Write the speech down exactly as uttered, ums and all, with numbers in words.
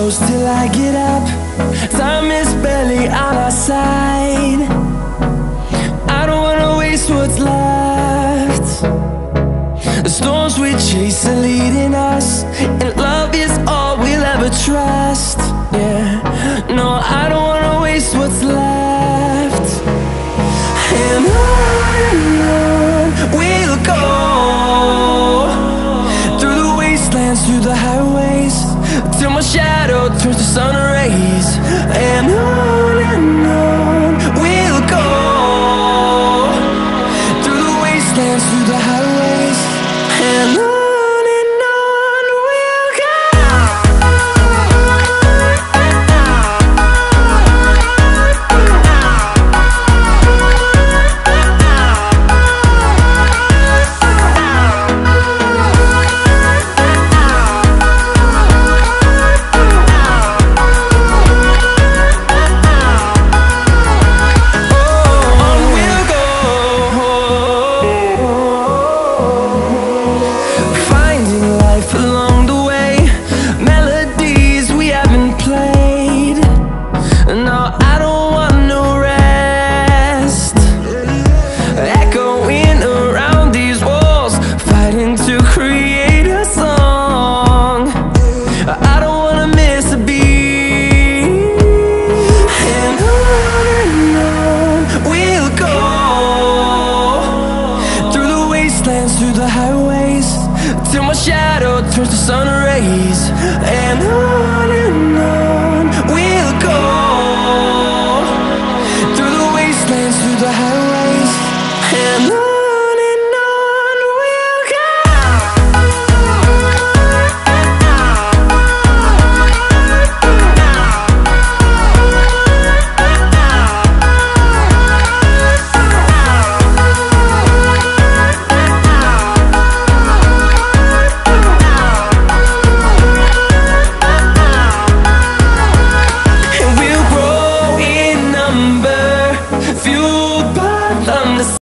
close till I get up. Time is barely on our side. I don't wanna waste what's left. The storms we chase are leading us, and love is all we'll ever trust. Yeah, no, I don't wanna waste what's left. And on and on we'll go, through the wastelands, through the highways, till my shadow turns to sun rays. And on